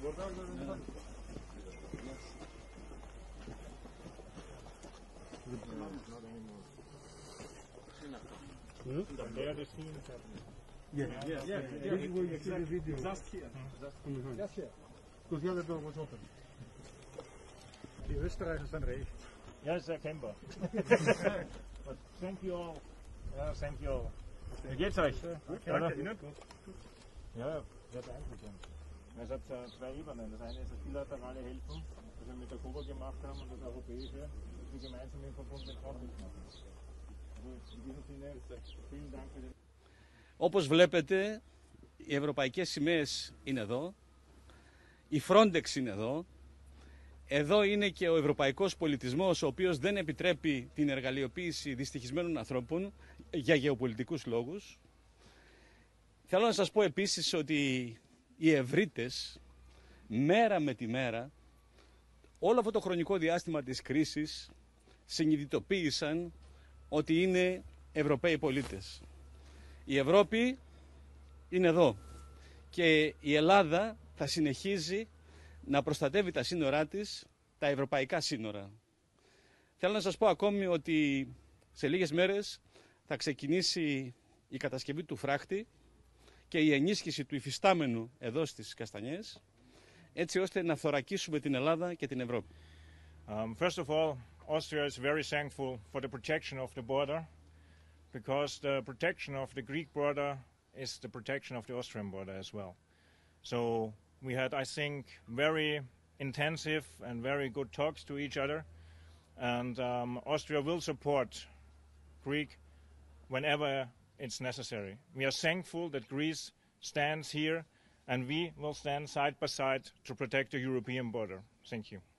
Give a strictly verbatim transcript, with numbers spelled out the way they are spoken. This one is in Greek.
There the scenes happening. Yeah, yeah, yeah. This is where you see the video. Just here. Just here. Just here. Because the other door was open. Die Österreicher sind recht. Ja, ist erkennbar. But thank you all. Ja, thank you all. Wie geht's euch? Danke, Ihnen? Ja, ja, danke schön. Es hat äh, zwei Ebenen. Das eine ist das bilaterale Helfen, das wir mit der Kuba gemacht haben, und das europäische, das wir gemeinsam im Verbund mit Frankreich machen. Also in diesem Sinne, vielen Dank für den... Όπως βλέπετε, οι ευρωπαϊκές σημαίες είναι εδώ, η Frontex είναι εδώ, εδώ είναι και ο ευρωπαϊκός πολιτισμός, ο οποίος δεν επιτρέπει την εργαλειοποίηση δυστυχισμένων ανθρώπων για γεωπολιτικούς λόγους. Θέλω να σας πω επίσης ότι οι ευρύτες, μέρα με τη μέρα, όλο αυτό το χρονικό διάστημα της κρίσης, συνειδητοποίησαν ότι είναι Ευρωπαίοι πολίτες. Η Ευρώπη είναι εδώ και η Ελλάδα θα συνεχίζει να προστατεύει τα σύνορά της, τα ευρωπαϊκά σύνορα. Θέλω να σας πω ακόμη ότι σε λίγες μέρες θα ξεκινήσει η κατασκευή του φράχτη και η ενίσχυση του υφιστάμενου εδώ στις Καστανιές, έτσι ώστε να θωρακίσουμε την Ελλάδα και την Ευρώπη. Um, first of all, Austria is very thankful for the protection of the border, because the protection of the Greek border is the protection of the Austrian border as well. So we had, I think, very intensive and very good talks to each other, and um, Austria will support Greek whenever it's necessary. We are thankful that Greece stands here, and we will stand side by side to protect the European border. Thank you.